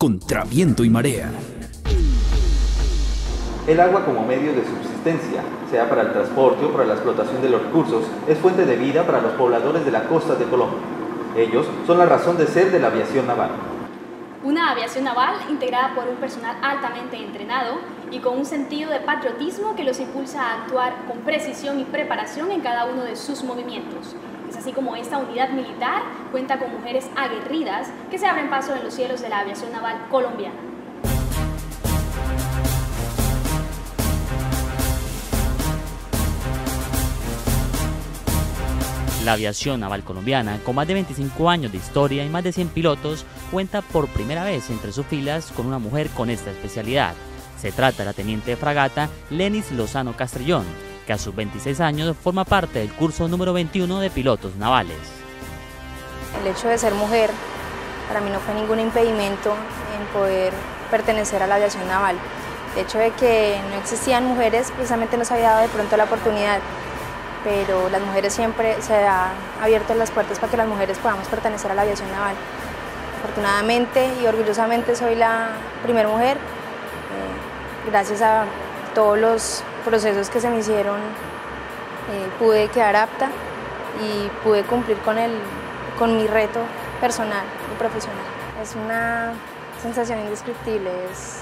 contra viento y marea. El agua como medio de subsistencia, sea para el transporte o para la explotación de los recursos, es fuente de vida para los pobladores de la costa de Colombia. Ellos son la razón de ser de la aviación naval. Una aviación naval integrada por un personal altamente entrenado y con un sentido de patriotismo que los impulsa a actuar con precisión y preparación en cada uno de sus movimientos. Es así como esta unidad militar cuenta con mujeres aguerridas que se abren paso en los cielos de la aviación naval colombiana. La aviación naval colombiana, con más de 25 años de historia y más de 100 pilotos, cuenta por primera vez entre sus filas con una mujer con esta especialidad. Se trata de la teniente de fragata Lenis Lozano Castrillón, que a sus 26 años forma parte del curso número 21 de pilotos navales. El hecho de ser mujer para mí no fue ningún impedimento en poder pertenecer a la aviación naval. El hecho de que no existían mujeres precisamente nos había dado de pronto la oportunidad, pero las mujeres siempre se han abierto las puertas para que las mujeres podamos pertenecer a la aviación naval. Afortunadamente y orgullosamente soy la primera mujer, gracias a todos los procesos que se me hicieron pude quedar apta y pude cumplir con mi reto personal y profesional. Es una sensación indescriptible, es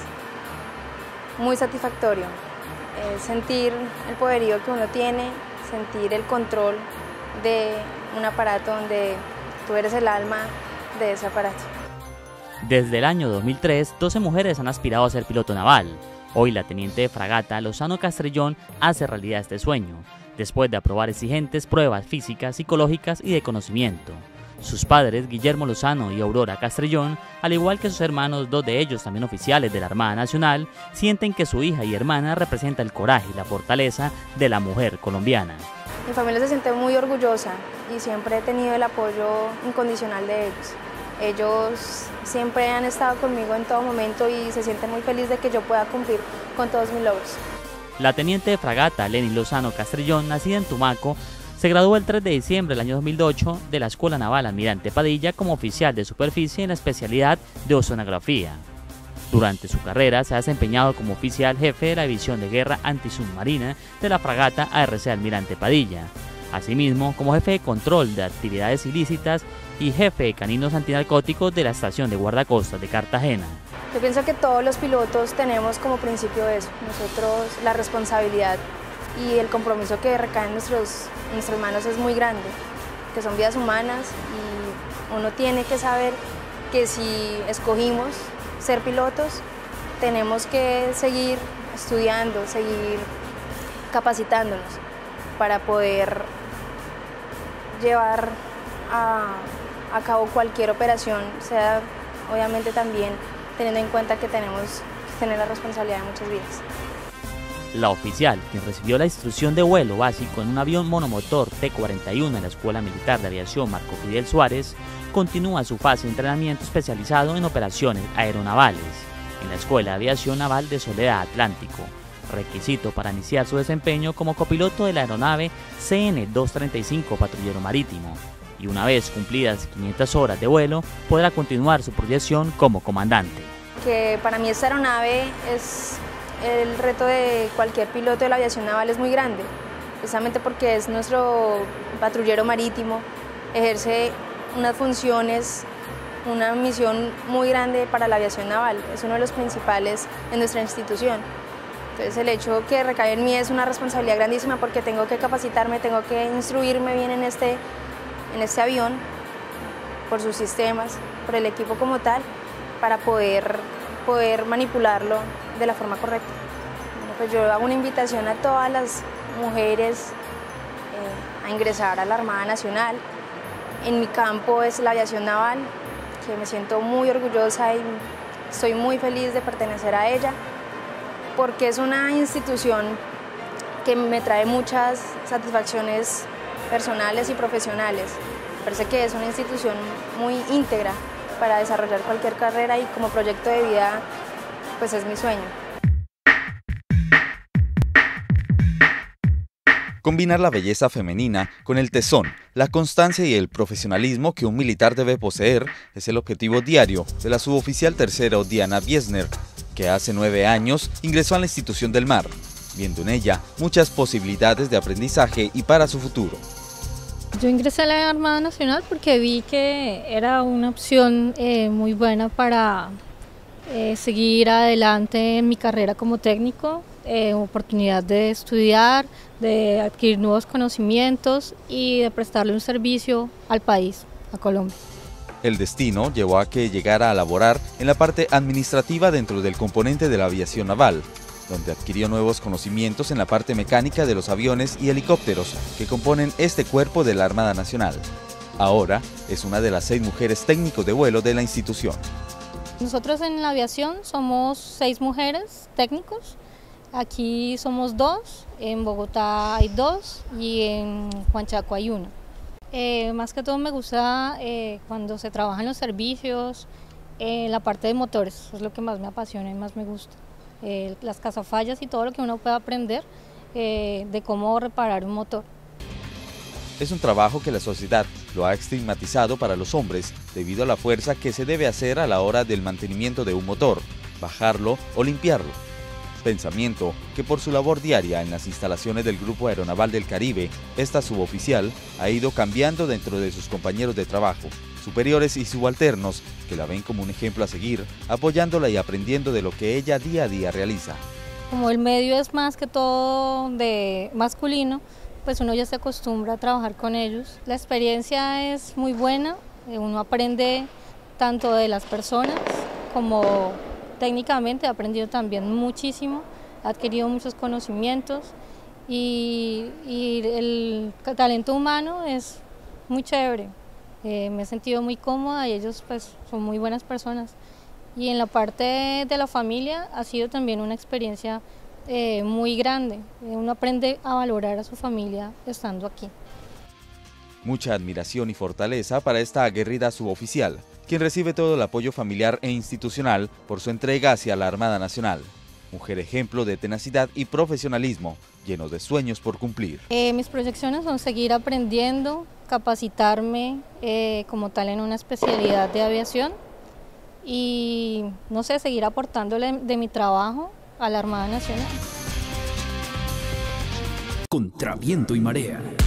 muy satisfactorio, sentir el poderío que uno tiene, sentir el control de un aparato donde tú eres el alma de ese aparato. Desde el año 2003, 12 mujeres han aspirado a ser piloto naval. Hoy la teniente de fragata Lozano Castrillón hace realidad este sueño, después de aprobar exigentes pruebas físicas, psicológicas y de conocimiento. Sus padres, Guillermo Lozano y Aurora Castrillón, al igual que sus hermanos, dos de ellos también oficiales de la Armada Nacional, sienten que su hija y hermana representa el coraje y la fortaleza de la mujer colombiana. Mi familia se siente muy orgullosa y siempre he tenido el apoyo incondicional de ellos. Ellos siempre han estado conmigo en todo momento y se sienten muy felices de que yo pueda cumplir con todos mis logros. La teniente de fragata Lenis Lozano Castrillón, nacida en Tumaco, se graduó el 3 de diciembre del año 2008 de la Escuela Naval Almirante Padilla como oficial de superficie en la especialidad de oceanografía. Durante su carrera se ha desempeñado como oficial jefe de la División de Guerra Antisubmarina de la fragata ARC Almirante Padilla, asimismo como jefe de control de actividades ilícitas y jefe de caninos antinarcóticos de la Estación de Guardacostas de Cartagena. Yo pienso que todos los pilotos tenemos como principio eso, nosotros la responsabilidad y el compromiso que recae en nuestras manos es muy grande, que son vidas humanas y uno tiene que saber que si escogimos ser pilotos tenemos que seguir estudiando, seguir capacitándonos para poder llevar a cabo cualquier operación, sea obviamente también teniendo en cuenta que tenemos que tener la responsabilidad de muchas vidas. La oficial, quien recibió la instrucción de vuelo básico en un avión monomotor T-41 en la Escuela Militar de Aviación Marco Fidel Suárez, continúa su fase de entrenamiento especializado en operaciones aeronavales en la Escuela de Aviación Naval de Soledad Atlántico, requisito para iniciar su desempeño como copiloto de la aeronave CN-235 Patrullero Marítimo, y una vez cumplidas 500 horas de vuelo, podrá continuar su proyección como comandante. Que para mí esta aeronave es el reto de cualquier piloto de la aviación naval es muy grande, precisamente porque es nuestro patrullero marítimo, ejerce unas funciones, una misión muy grande para la aviación naval, es uno de los principales en nuestra institución. Entonces el hecho que recae en mí es una responsabilidad grandísima porque tengo que capacitarme, tengo que instruirme bien en este avión, por sus sistemas, por el equipo como tal, para poder manipularlo de la forma correcta. Bueno, pues yo hago una invitación a todas las mujeres a ingresar a la Armada Nacional. En mi campo es la aviación naval, que me siento muy orgullosa y estoy muy feliz de pertenecer a ella, porque es una institución que me trae muchas satisfacciones personales y profesionales. Me parece que es una institución muy íntegra para desarrollar cualquier carrera y como proyecto de vida, pues es mi sueño. Combinar la belleza femenina con el tesón, la constancia y el profesionalismo que un militar debe poseer es el objetivo diario de la suboficial tercero Diana Biesner, que hace 9 años ingresó a la institución del mar, viendo en ella muchas posibilidades de aprendizaje y para su futuro. Yo ingresé a la Armada Nacional porque vi que era una opción muy buena para seguir adelante en mi carrera como técnico, oportunidad de estudiar, de adquirir nuevos conocimientos y de prestarle un servicio al país, a Colombia. El destino llevó a que llegara a laborar en la parte administrativa dentro del componente de la aviación naval, donde adquirió nuevos conocimientos en la parte mecánica de los aviones y helicópteros que componen este cuerpo de la Armada Nacional. Ahora es una de las 6 mujeres técnicos de vuelo de la institución. Nosotros en la aviación somos 6 mujeres técnicos. Aquí somos 2, en Bogotá hay 2 y en Juanchaco hay 1. Más que todo me gusta cuando se trabaja en los servicios, la parte de motores, es lo que más me apasiona y más me gusta. Las cazafallas y todo lo que uno puede aprender de cómo reparar un motor. Es un trabajo que la sociedad lo ha estigmatizado para los hombres debido a la fuerza que se debe hacer a la hora del mantenimiento de un motor, bajarlo o limpiarlo. Pensamiento que por su labor diaria en las instalaciones del Grupo Aeronaval del Caribe, esta suboficial ha ido cambiando dentro de sus compañeros de trabajo, superiores y subalternos, que la ven como un ejemplo a seguir, apoyándola y aprendiendo de lo que ella día a día realiza. Como el medio es más que todo de masculino, pues uno ya se acostumbra a trabajar con ellos. La experiencia es muy buena, uno aprende tanto de las personas como técnicamente, he aprendido también muchísimo, he adquirido muchos conocimientos y el talento humano es muy chévere. Me he sentido muy cómoda y ellos pues son muy buenas personas. Y en la parte de la familia ha sido también una experiencia muy grande. Uno aprende a valorar a su familia estando aquí. Mucha admiración y fortaleza para esta aguerrida suboficial, quien recibe todo el apoyo familiar e institucional por su entrega hacia la Armada Nacional. Mujer ejemplo de tenacidad y profesionalismo, lleno de sueños por cumplir. Mis proyecciones son seguir aprendiendo, capacitarme como tal en una especialidad de aviación y, no sé, seguir aportándole de mi trabajo a la Armada Nacional. Contra viento y marea.